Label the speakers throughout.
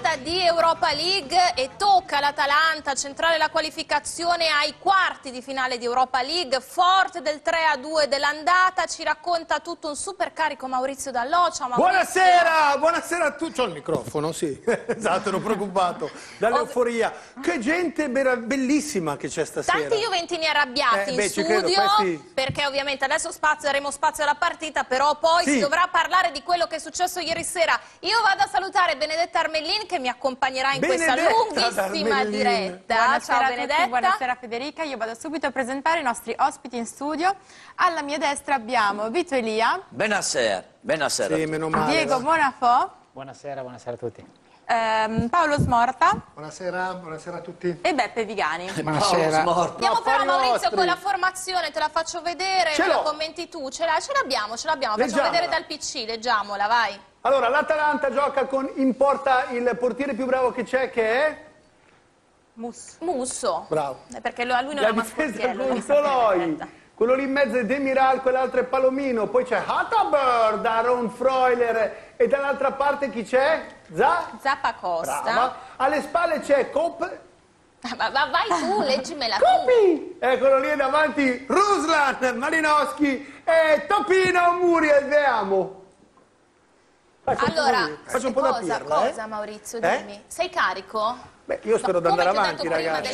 Speaker 1: giornata di Europa League e tocca all'Atalanta centrare la qualificazione ai quarti di finale di Europa League, forte del 3-2 dell'andata. Ci racconta tutto un super carico Maurizio Dall'Oca. Ciao Maurizio.
Speaker 2: Buonasera, buonasera a tutti. C'ho il microfono, sì, esatto, ero preoccupato dall'euforia. Che gente bellissima che c'è stasera.
Speaker 1: Tanti juventini arrabbiati in studio, perché ovviamente adesso daremo spazio alla partita, però poi si dovrà parlare di quello che è successo ieri sera. Io vado a salutare Benedetta Armellin che mi accompagnerà in questa lunghissima diretta.
Speaker 3: Buonasera
Speaker 1: Ciao
Speaker 3: a
Speaker 1: Benedetta.
Speaker 3: tutti, buonasera Federica. Io vado subito a presentare i nostri ospiti in studio. Alla mia destra abbiamo Vito Elia.
Speaker 4: Buonasera, buonasera.
Speaker 2: Sì, meno male.
Speaker 3: Diego Bonafò.
Speaker 5: Buonasera, buonasera a tutti.
Speaker 3: Paolo Smorta.
Speaker 6: Buonasera, buonasera a tutti.
Speaker 3: E Beppe Vigani.
Speaker 5: Buonasera.
Speaker 1: Andiamo però Maurizio con la formazione, te la faccio vedere, me la commenti tu. Ce l'abbiamo, facciamo vedere dal PC, leggiamola, vai.
Speaker 2: Allora, l'Atalanta gioca con in porta il portiere più bravo che c'è, che è?
Speaker 1: Musso.
Speaker 2: Bravo.
Speaker 1: Perché lui non
Speaker 2: La
Speaker 1: è un
Speaker 2: difesa
Speaker 1: portiere,
Speaker 2: con Toloi. Quello lì in mezzo è Demiral, quell'altro è Palomino, poi c'è Hatterberg, Aaron Freuler e dall'altra parte chi c'è?
Speaker 1: Zappacosta.
Speaker 2: Brava. Alle spalle c'è Coppe.
Speaker 1: Ma vai tu, leggimela tu.
Speaker 2: Coppi! Eccolo lì davanti, Ruslan, Malinowski e Topino Muriel, vediamo.
Speaker 1: Allora,
Speaker 2: faccio un po' da pirla,
Speaker 1: cosa Maurizio, dimmi? Sei carico?
Speaker 2: Beh, io spero di andare avanti, ragazzi.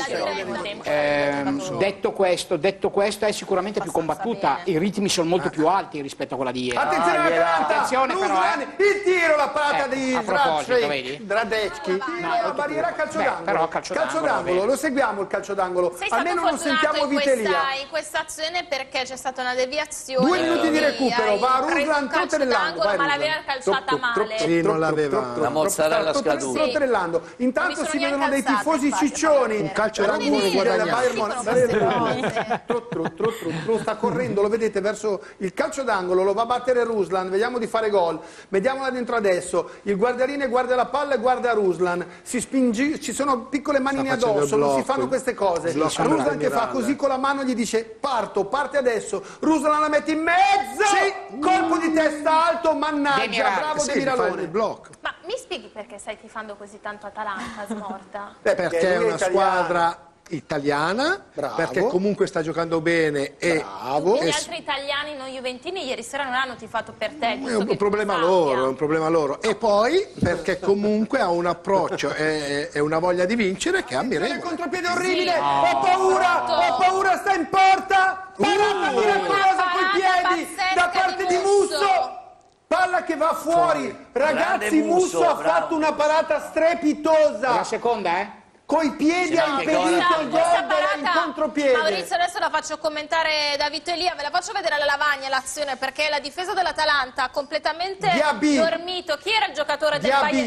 Speaker 5: Detto questo è sicuramente più combattuta, i ritmi sono molto più alti rispetto a quella di ieri.
Speaker 2: Attenzione all'Atalanta,
Speaker 5: attenzione però,
Speaker 2: il tiro, la parata di
Speaker 5: a proposito, vedi?
Speaker 2: Dradecki, la barriera calcio d'angolo.
Speaker 5: Però calcio d'angolo,
Speaker 2: lo seguiamo il calcio d'angolo.
Speaker 1: Sei
Speaker 2: Almeno
Speaker 1: stato
Speaker 2: non sentiamo
Speaker 1: fortunato
Speaker 2: Vitelia.
Speaker 1: in questa azione perché c'è stata una deviazione.
Speaker 2: 2 minuti di recupero, va Ruslan trotterellando.
Speaker 1: Ma l'aveva calciata male.
Speaker 6: Sì, non l'aveva.
Speaker 4: La mozzarella scaduta.
Speaker 2: Trotterellando. Intanto si vedono dei tifosi ciccioni.
Speaker 6: Un calcio d'angolo guadagnato.
Speaker 2: Sta correndo, lo vedete, verso il calcio d'angolo, lo va a battere Ruslan, vediamo di fare gol, vediamola dentro adesso, il guardialine guarda la palla e guarda Ruslan, si spinge, ci sono piccole manine addosso, non si fanno queste cose, Ruslan che fa così con la mano gli dice parte adesso, Ruslan la mette in mezzo, colpo di testa alto, mannaggia, bravo Demiralone.
Speaker 1: Ma mi spieghi perché stai tifando così tanto Atalanta, Smorta?
Speaker 6: Perché è una squadra italiana, perché comunque sta giocando bene e
Speaker 1: Tutti gli altri italiani non juventini ieri sera non hanno tifato per te.
Speaker 6: è un problema loro, e poi perché comunque ha un approccio e una voglia di vincere che ammirevole.
Speaker 2: Il contropiede orribile, ho paura, sta in porta, parata miracolosa coi piedi da parte di Musso. Palla che va fuori, ragazzi, Musso ha fatto una parata strepitosa.
Speaker 5: La seconda,
Speaker 2: Coi piedi ha impedito il gol in contropiede.
Speaker 1: Maurizio, adesso la faccio commentare da Vito Elia, ve la faccio vedere alla lavagna l'azione, perché la difesa dell'Atalanta ha completamente dormito. Chi era il giocatore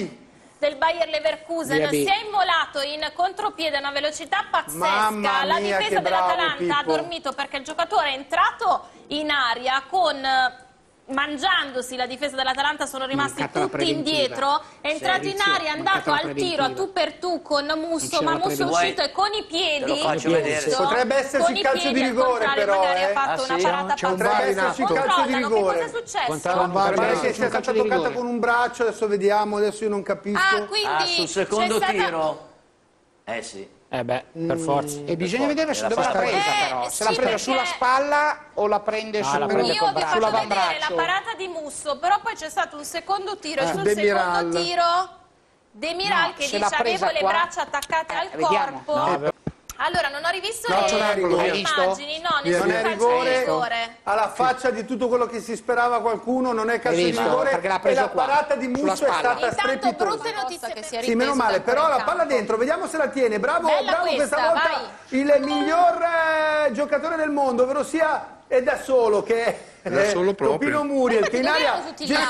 Speaker 1: del Bayer Leverkusen? Si è involato in contropiede a una velocità pazzesca. La difesa dell'Atalanta ha dormito perché il giocatore è entrato in aria mangiandosi la difesa dell'Atalanta, sono rimasti tutti indietro, è entrato in aria, è andato al tiro a tu per tu con Musso, ma Musso è uscito e con i piedi
Speaker 2: potrebbe esserci il calcio di rigore, però
Speaker 1: ha fatto una parata
Speaker 2: potrebbe esserci il calcio di rigore.
Speaker 1: Che cosa è successo?
Speaker 2: Pare che sia stata toccata con un braccio, adesso vediamo, adesso io non capisco.
Speaker 1: Quindi
Speaker 4: sul secondo tiro sì.
Speaker 5: per forza. E bisogna vedere dove l'ha presa però. Se l'ha presa sulla spalla o la prende
Speaker 1: io vi faccio vedere
Speaker 5: l'avambraccio.
Speaker 1: la parata di Musso, però poi c'è stato un secondo tiro e sul secondo tiro Demiral che dice avevo le braccia attaccate al corpo. Allora, non ho rivisto le immagini, nessun calcio di rigore.
Speaker 2: Alla faccia di tutto quello che si sperava qualcuno, non è calcio di rigore, e la parata di Musso è stata strepitosa.
Speaker 1: Brutte notizie che si è
Speaker 2: sì, meno male, però la palla dentro, vediamo se la tiene. Bravo questa volta il miglior giocatore del mondo, ovvero sia è da solo che è Topino Muriel, che in aria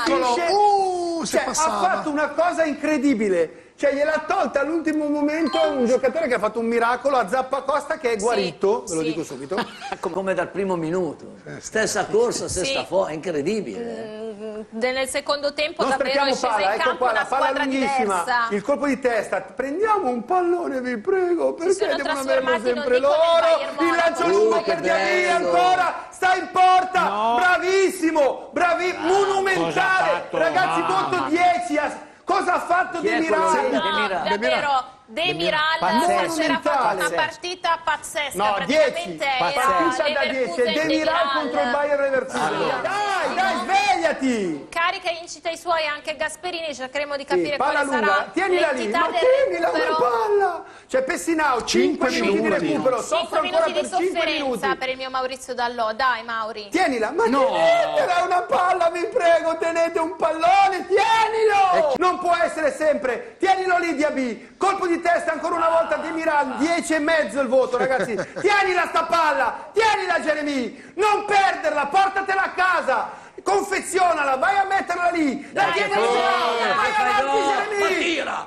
Speaker 2: gestisce, ha fatto una cosa incredibile. Cioè gliel'ha tolta all'ultimo momento un giocatore che ha fatto un miracolo a Zappacosta che è guarito, ve lo dico subito.
Speaker 4: Come dal primo minuto, stessa corsa, stessa è incredibile.
Speaker 1: Nel secondo tempo
Speaker 2: non
Speaker 1: davvero è scesa in campo una squadra diversa.
Speaker 2: Il colpo di testa, prendiamo un pallone vi prego, perché devono averlo sempre loro, il lancio lungo per Diaby ancora, sta in porta, bravissimo, monumentale, ragazzi, voto 10 con cosa ha fatto Demiral?
Speaker 1: No, davvero, Demiral c'era fatto una partita pazzesca,
Speaker 2: no,
Speaker 1: praticamente
Speaker 2: 10, partita da 10, Demiral contro il Bayer Leverkusen. Dai, svegliati!
Speaker 1: Carica e incita i suoi anche Gasperini, cercheremo di capire
Speaker 2: palla
Speaker 1: quale
Speaker 2: lunga,
Speaker 1: sarà
Speaker 2: tienila lì, ma tienila una palla! C'è Pessinao, 5 minuti di recupero,
Speaker 1: 5 minuti di sofferenza per il mio Maurizio Dallò, dai Mauri.
Speaker 2: Tienila, ma tenetela una palla, vi prego, tenete un pallone, tienilo! Non può essere sempre, tienilo lì Diaby, colpo di testa ancora una volta Demiral, 10,5 il voto ragazzi, tienila sta palla, tienila Jeremy, non perderla, portatela a casa, confezionala, vai a metterla lì, la tieni vai avanti Jeremy!
Speaker 4: Tira!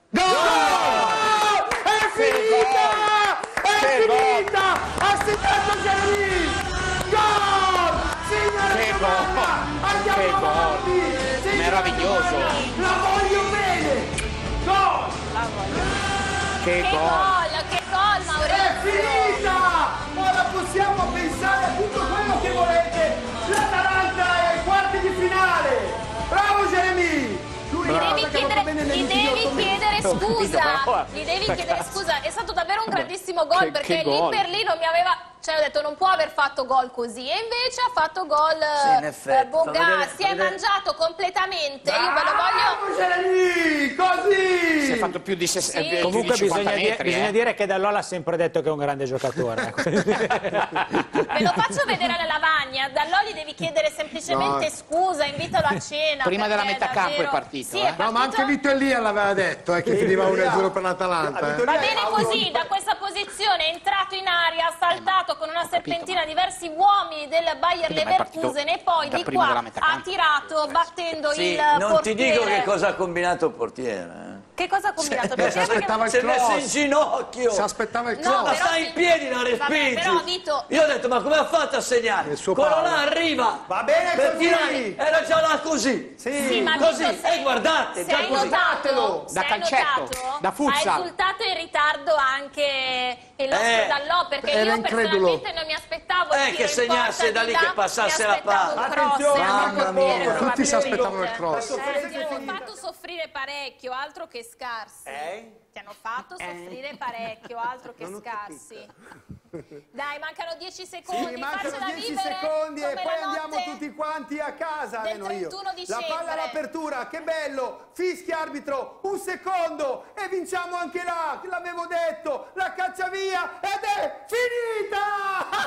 Speaker 2: Gol! È finita! È finita! Ha segnato Jeremy! Gol! Signore Giovanna! Andiamo avanti!
Speaker 5: Meraviglioso!
Speaker 2: La voglio bene! Gol!
Speaker 5: Che
Speaker 1: gol Maurizio!
Speaker 2: È finita! Ora possiamo pensare a tutto quello che volete! L'Atalanta è ai quarti di finale! Bravo Jeremy!
Speaker 1: Gli devi chiedere scusa, è stato davvero un grandissimo gol perché lì per lì non mi aveva, cioè ho detto non può aver fatto gol così e invece ha fatto gol Boga, si è mangiato completamente, io ve lo voglio...
Speaker 2: Jeremy, così!
Speaker 5: Si è fatto più di 60
Speaker 7: Comunque
Speaker 5: metri,
Speaker 7: bisogna dire che Dallò ha sempre detto che è un grande giocatore.
Speaker 1: Ve lo faccio vedere alla lavagna, Dallò gli devi chiedere semplicemente scusa, invitalo a cena.
Speaker 5: Prima della metà campo è partito.
Speaker 1: Sì, è partito...
Speaker 6: No, ma anche Vito Elia l'aveva detto che finiva 1-0 per l'Atalanta.
Speaker 1: Va bene così, da questa posizione è entrato in aria, ha saltato con una serpentina diversi uomini del Bayer Leverkusen e poi di qua ha tirato battendo il portiere.
Speaker 4: Non ti dico che cosa ha combinato il portiere.
Speaker 1: Che cosa ha combinato il
Speaker 6: Si
Speaker 1: portiere?
Speaker 6: aspettava il
Speaker 4: Si è messo in
Speaker 6: cross.
Speaker 4: ginocchio.
Speaker 6: Si aspettava il
Speaker 1: No,
Speaker 6: cross.
Speaker 4: Ma
Speaker 1: però
Speaker 4: sta in piedi, l'ha respinto.
Speaker 1: però Vito...
Speaker 4: Io ho detto, ma come ha fatto a segnare?
Speaker 6: Il suo
Speaker 4: Quello
Speaker 6: palo.
Speaker 4: là arriva.
Speaker 2: Va bene
Speaker 4: per
Speaker 2: così.
Speaker 4: tirare. Era già là così.
Speaker 1: Sì, ma
Speaker 4: così.
Speaker 1: Vito,
Speaker 4: E guardate,
Speaker 1: se
Speaker 4: già
Speaker 1: hai
Speaker 4: così.
Speaker 1: notato,
Speaker 5: Da calcetto, da futsal.
Speaker 1: ha esultato in ritardo anche il nostro Dallò, perché
Speaker 6: era
Speaker 1: io
Speaker 6: incredulo.
Speaker 1: personalmente non mi aspettavo il tiro
Speaker 4: che
Speaker 1: in
Speaker 4: segnasse
Speaker 1: porta
Speaker 4: da
Speaker 1: di
Speaker 4: lì, che passasse la palla.
Speaker 2: Attenzione,
Speaker 4: Mamma mia.
Speaker 6: Tutti si aspettavano il cross.
Speaker 1: Ti hanno fatto soffrire parecchio, altro che scarsi. Ti hanno fatto soffrire parecchio, altro che scarsi. Dai, mancano 10 secondi,
Speaker 2: Sì, mancano
Speaker 1: faccela
Speaker 2: 10
Speaker 1: vivere
Speaker 2: secondi e
Speaker 1: come
Speaker 2: poi
Speaker 1: la
Speaker 2: andiamo
Speaker 1: notte
Speaker 2: tutti quanti a casa.
Speaker 1: del
Speaker 2: No, io.
Speaker 1: 31
Speaker 2: La
Speaker 1: dicembre.
Speaker 2: palla all'apertura, che bello! Fischia arbitro, un secondo e vinciamo anche là, l'avevo detto, la caccia via ed è finita!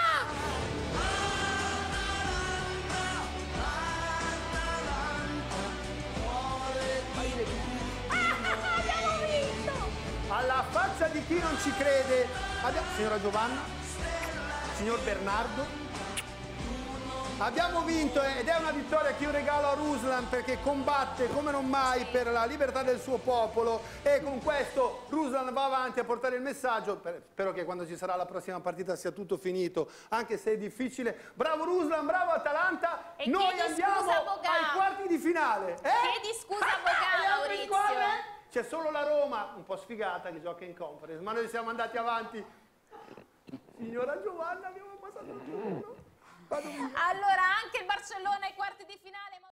Speaker 1: Abbiamo vinto!
Speaker 2: Alla faccia di chi non ci crede, signora Giovanna, signor Bernardo, abbiamo vinto ed è una vittoria che io regalo a Ruslan perché combatte come non mai per la libertà del suo popolo e con questo Ruslan va avanti a portare il messaggio. Spero che quando ci sarà la prossima partita sia tutto finito, anche se è difficile. Bravo Ruslan, bravo Atalanta,
Speaker 1: E
Speaker 2: noi
Speaker 1: chiedo
Speaker 2: andiamo
Speaker 1: scusa a Boga.
Speaker 2: ai quarti di finale.
Speaker 1: Chiedi scusa a Boga,
Speaker 2: Le altre
Speaker 1: Maurizio.
Speaker 2: squadre? C'è solo la Roma, un po' sfigata, che gioca in conference, ma noi siamo andati avanti. Signora Giovanna, abbiamo passato il turno.
Speaker 1: Allora, anche il Barcellona ai quarti di finale.